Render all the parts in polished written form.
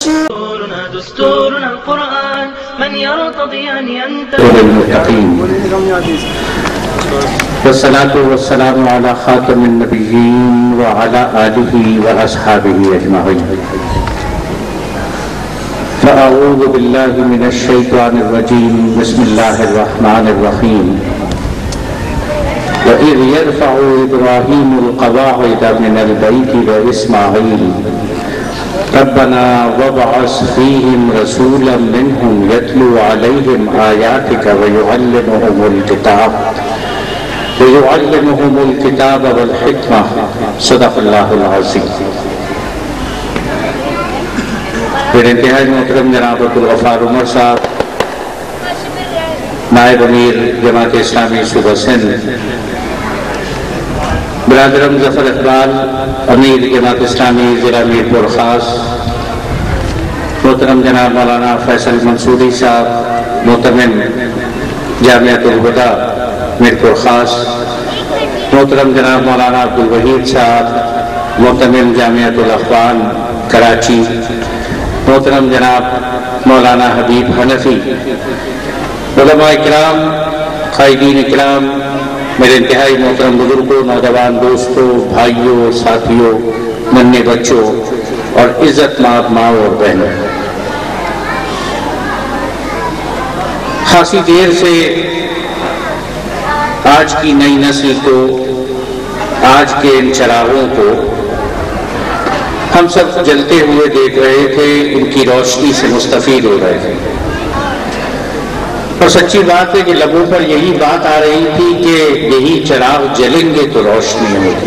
دستورنا دستورنا القرآن من يرتضي أن ينتهي والصلاة والسلام على خاتم النبيين وعلى آله وأصحابه أجمعين. فأعوذ بالله من الشيطان الرجيم. بسم الله الرحمن الرحيم. وإذ يرفع إبراهيم القواعد من البيت وإسماعيل ربنا وابعث فيهم رسولا منهم يتلو عليهم آياتك ويعلمهم الكتاب والحكمة. صدق اللہ العظیم. پھر انتہائی محترم جناب عبدالغفار عمر صاحب، نائب امیر جماعت اسلامی صوبہ سندھ، برادر ظفر اقبال امیر جماعت اسلامی ضلع میرپور خاص، محترم جناب مولانا فیصل منصوری صاحب محتمم جامعۃ الہدیٰ میرپور خاص، محترم جناب مولانا عبدالوحید صاحب محتمم جامعۃ الاخوان کراچی، محترم جناب مولانا حبیب حنفی، علماء اکرام، قائدین اکرام، میرے انتہائی محترم بزرگوں، نوجوان دوستوں، بھائیوں، ساتھیوں، ننھے بچوں اور عزت مآب ماں اور بہنوں، خاصی دیر سے آج کی نئی نسل کو، آج کے ان چراغوں کو ہم سب جلتے ہوئے دیکھ رہے تھے، ان کی روشنی سے مستفید ہو رہے تھے، اور سچی بات ہے کہ لبوں پر یہی بات آ رہی تھی کہ یہی چراغ جلیں گے تو روشنی ہوگی.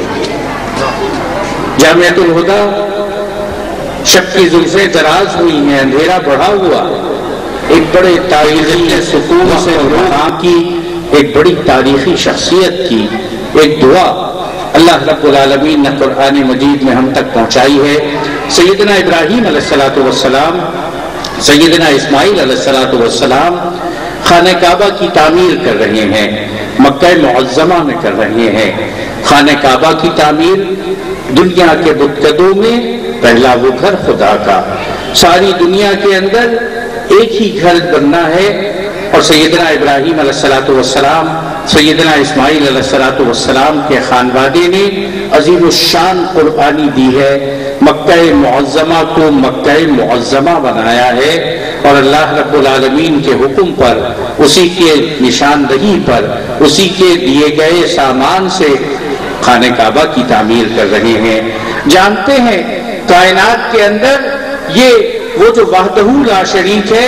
جامعۃ الہدیٰ شب کی زلفیں دراز ہوئی ہیں، اندھیرا بڑھا ہوا، ایک بڑے تاریخی سکون سے وہاں کی ایک بڑی تاریخی شخصیت کی ایک دعا اللہ رب العالمین نے قرآن مجید میں ہم تک پہنچائی ہے. سیدنا ابراہیم علیہ السلام، سیدنا اسماعیل علیہ السلام خانہ کعبہ کی تعمیر کر رہے ہیں، مکہ معظمہ میں کر رہے ہیں. خانہ کعبہ کی تعمیر دنیا کے بتکدوں میں پہلا وہ گھر خدا کا، ساری دنیا کے اندر ایک ہی گھر بننا ہے، اور سیدنا ابراہیم علیہ السلام، سیدنا اسماعیل علیہ السلام کے خانوادے نے عظیم الشان قربانی دی ہے، مکہ معظمہ کو مکہ معظمہ بنایا ہے، اور اللہ رب العالمین کے حکم پر، اسی کے نشاندہی پر، اسی کے دیے گئے سامان سے خانہ کعبہ کی تعمیر کر رہے ہیں. جانتے ہیں کائنات کے اندر یہ وہ جو وحدہ لا شریک ہے،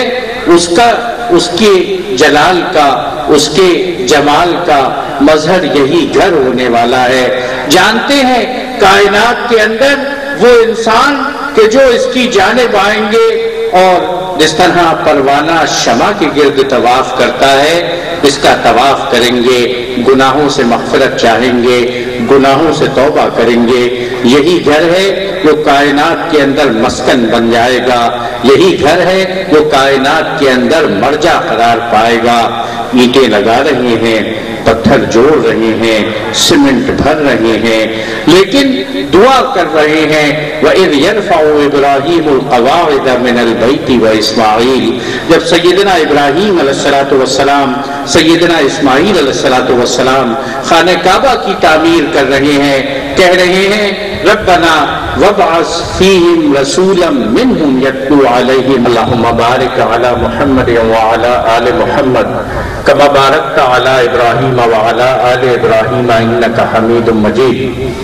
اس کے جلال کا، اس کے جمال کا مظہر یہی گھر ہونے والا ہے. جانتے ہیں کائنات کے اندر وہ انسان کہ جو اس کی جانب آئیں گے اور جس طرح پروانہ شمع کے گرد طواف کرتا ہے، اس کا طواف کریں گے، گناہوں سے مغفرت چاہیں گے، گناہوں سے توبہ کریں گے. یہی گھر ہے جو کائنات کے اندر مسکن بن جائے گا، یہی گھر ہے جو کائنات کے اندر مرجع قرار پائے گا. اینٹیں لگا رہے ہیں، پتھر جوڑ رہے ہیں، سیمنٹ بھر رہے ہیں، لیکن دعا کر رہے ہیں وَإِذْ يَرْفَعُ إِبْرَاهِيمُ الْقَوَاعِدَ مِنَ الْبَيْتِ وَإِسْمَاعِيلِ. جب سیدنا ابراہیم علیہ السلام، سیدنا اسماعیل علیہ السلام خانہ کعبہ کی تعمیر کر رہے ہیں، کہہ رہے ہیں ربنا وابعث فیہم رسولا منہم یتلو علیہم. اللہم بارک علی محمد وعلی آل محمد کما بارکت علی ابراہیم وعلی آل ابراہیم انک حمید مجید.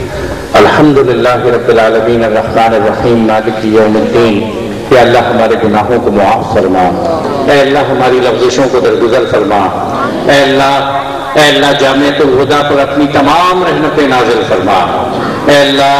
الحمدللہ رب العالمین الرحمن الرحیم مالک یوم الدین. یا اللہ ہمارے گناہوں کو معاف فرما، اے اللہ ہماری لغزشوں کو درگزر فرما، اے اللہ جامعۃ الہدیٰ پر اپنی تمام رحمتیں نازل فرما، اے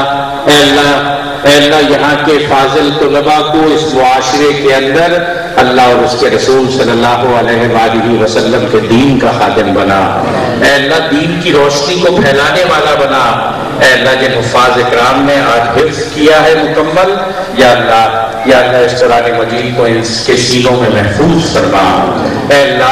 اللہ یہاں کے فاضل طلباء کو اس معاشرے کے اندر اللہ اور اس کے رسول صلی اللہ علیہ وآلہ وسلم کے دین کا خادم بنا، اے اللہ دین کی روشنی کو پھیلانے والا بنا. اے اللہ جن حفاظ اکرام نے آج حفظ کیا ہے مکمل، یا اللہ اس قرآن مجید کو ان کے سینوں میں محفوظ فرما. اے اللہ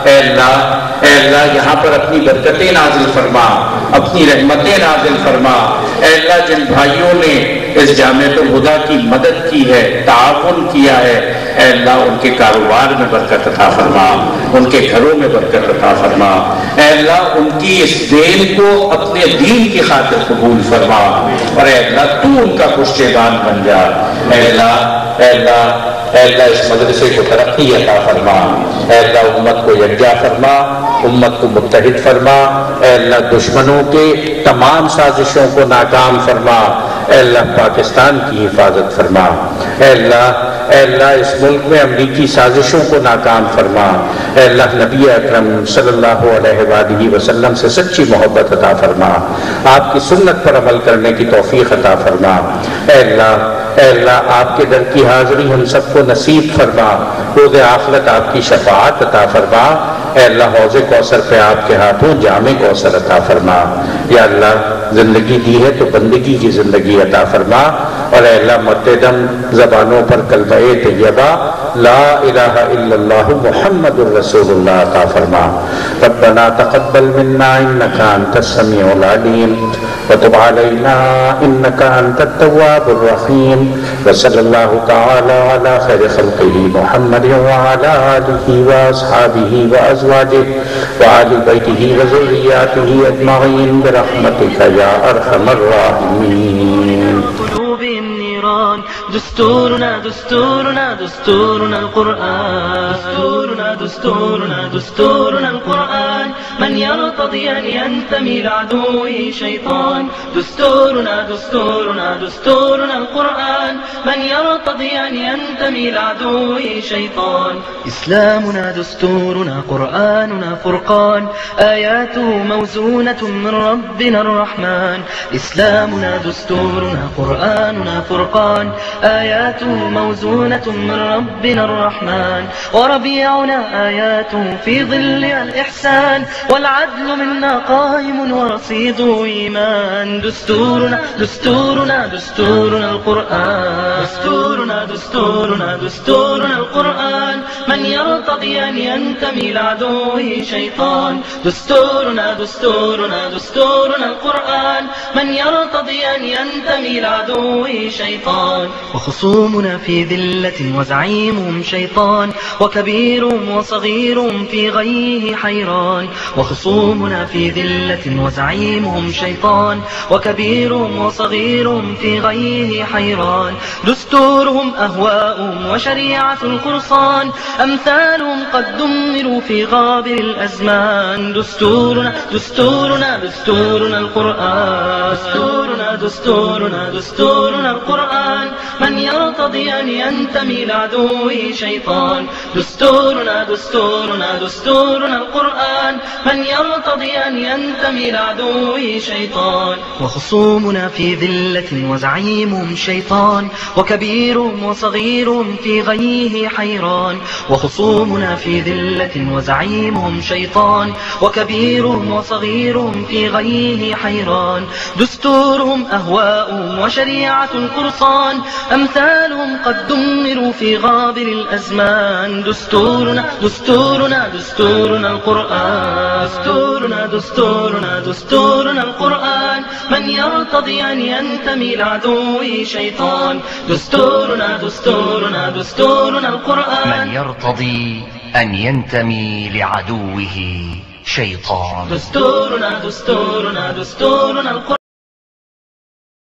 ऐ अल्लाह यहाँ पर अपनी बरकतें नाजिल फरमा, अपनी रहमतें नाजिल फरमा। ऐ अल्लाह जिन भाइयों ने इस जामिअतुल हुदा की मदद की है, ताउन किया है, ऐ अल्लाह उनके कारोबार में बरकत अता फरमा, उनके घरों में बरकत अता फरमा। ऐ अल्लाह उनकी इस देन को अपने दीन की खातिर कबूल फरमा और ऐ अल्लाह तू उनका पुष्टेबान बन जा। ऐ अल्लाह इस मदरसे को तरक्की अता फरमा। ऐ अल्लाह उम्मत को यकजा फरमा, उम्मत को मुत्तहिद फरमा। ऐ अल्लाह दुश्मनों के तमाम साजिशों को नाकाम फरमा। ऐ अल्लाह पाकिस्तान की हिफाजत फरमा। ऐ अल्लाह इस मुल्क में अमरीकी साजिशों को नाकाम फरमा। ऐ अल्लाह नबी अकरम सल्लल्लाहु अलैहि वसल्लम से सच्ची मोहब्बत अता फरमा, आपकी सुन्नत पर अमल करने की तौफीक अता फरमा। ऐ अल्लाह आपके दर की हाजिरी हम सबको नसीब फरमा, रोज़ आखिरत आपकी शफाअत अता फरमा। ऐ अल्लाह हौज़े कौसर पे आपके हाथों जामे कौसर अता फरमा। या अल्लाह जिंदगी दी है तो बंदगी की जिंदगी अता फरमा और ऐ अल्लाह मर्तेदम ज़बानों पर कलमे तैयबा ला इलाहा इल्लल्लाह मुहम्मदुर रसूलुल्लाह अता फरमा। रब्बना तक़ब्बल मिन्ना इन्नका अंतस समीउल अलीम व तुब अलैना इन्नका अंतत तव्वाबुर रहीम व सल्लल्लाहु तआला अला खैरि खल्क़िही मुहम्मद व अला आलिहि व अस्हाबिही व अज़वाजिही व अहलि बैतिही व ज़ुर्रिय्यतिही अजमईन बिरहमतिका या अरहमर राहिमीन। دستورنا دستورنا دستورنا القرآن دستورنا دستورنا دستورنا القرآن من يرتضي أن ينتمي لعدوه شيطان دستورنا دستورنا دستورنا القرآن من يرتضي أن ينتمي لعدوه شيطان إسلامنا دستورنا قرآننا فرقان آياته موزونة من ربنا الرحمن إسلامنا دستورنا قرآننا فرقان آياته موزونة من ربنا الرحمن وربيعنا آياته في ظلها الإحسان والعدل منا قائم ورصيده إيمان دستورنا دستورنا دستورنا القرآن دستورنا دستورنا دستورنا القرآن من يرتضي أن ينتمي لعدوه شيطان دستورنا دستورنا دستورنا القرآن من يرتضي أن ينتمي لعدوه شيطان وخصومنا في ذلة وزعيمهم شيطان وكبيرهم وصغيرهم في غيه حيران وخصومنا في ذلة وزعيمهم شيطان وكبيرهم وصغيرهم في غيه حيران دستورهم أهواؤهم وشريعة القرصان أمثالهم قد دمروا في غابر الأزمان دستورنا دستورنا دستورنا القرآن دستورنا دستورنا دستورنا القرآن من يرتضي أن ينتمي لعدوه شيطان دستورنا دستورنا دستورنا القرآن من يرتضي أن ينتمي لعدوه شيطان وخصومنا في ذلة وزعيمهم شيطان وكبيرهم وصغيرهم في غيه حيران وخصومنا في ذلة وزعيمهم شيطان وكبيرهم وصغيرهم في غيه حيران دستورهم أهواؤهم وشريعة القرصان أمثالهم قد دمروا في غابر الأزمان دستورنا دستورنا دستورنا القرآن دستورنا دستورنا دستورنا القرآن من يرتضي أن ينتمي لعدوه شيطان دستورنا دستورنا دستورنا القرآن من يرتضي أن ينتمي لعدوه شيطان دستورنا دستورنا دستورنا القرآن